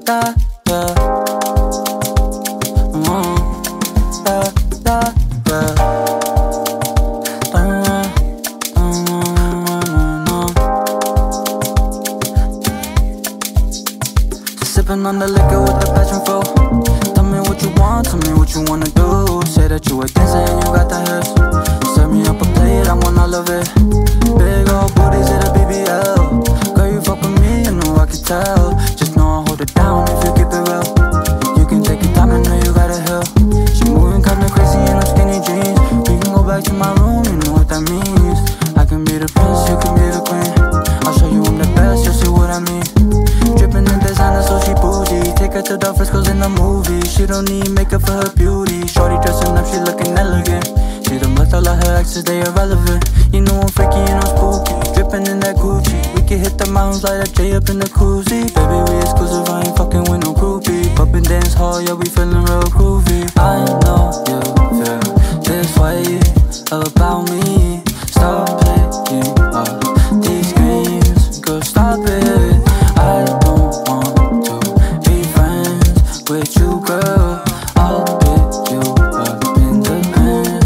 da, yeah. Da, da, yeah. Just sipping on the liquor with the passion flow. Tell me what you want, tell me what you wanna do. Say that you a dancer and you got the hips. Serve me up a plate, I want all of it. Big old booties at a BBL. Girl, you fuck with me, you know I can tell. Just know I hold it down if you keep it real. You can take your time, I know you got a hill. She moving kinda crazy in her skinny jeans. We can go back to my room, you know what that means. I can be the prince, you can be the queen. I'll show you I'm the best, you'll see what I mean. Drippin' in designer, so she bougie. Take her to the frescoes in the movie. She don't need makeup for her beauty. Shorty dressing up, she looking elegant. She done left all of her exes, they irrelevant. You know I'm freaky and I'm spooky. Drippin' in that Gucci. We can hit the mountains like a J up in the koozie. Baby, we exclusive, I ain't fucking with no groupie. Up and dance hall, yeah, we feeling real groovy. I know you feel this way about me. Stop playing all these games, girl, stop it. I don't want to be friends with you, girl. I'll pick you up in the pen.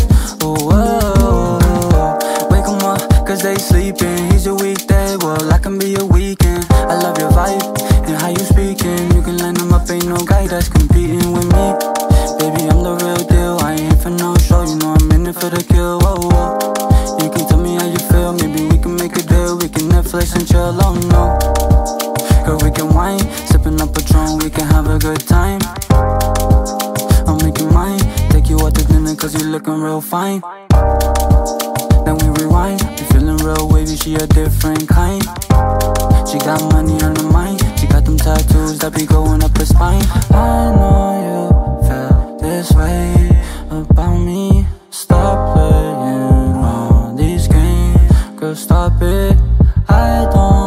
Wake 'em up, cause they sleeping. He's a weekday, well, I can be a weekend. I love your vibe and how you speaking. You can line them up, ain't no guy that's competing with me. Baby, I'm the real deal, I ain't here for no show. You know I'm in it for the kill, whoa, whoa. You can tell me how you feel, maybe we can make a deal. We can Netflix and chill, oh no. Girl, we can wine, sipping up Patron, we can have a good time. I'll make you mine, take you out to dinner cause you looking real fine. Then we rewind, you feeling real wavy, she a different kind. She got money on her mind, she got them tattoos that be going up her spine. I know you feel this way about me. Stop playing all these games, girl, stop it. I don't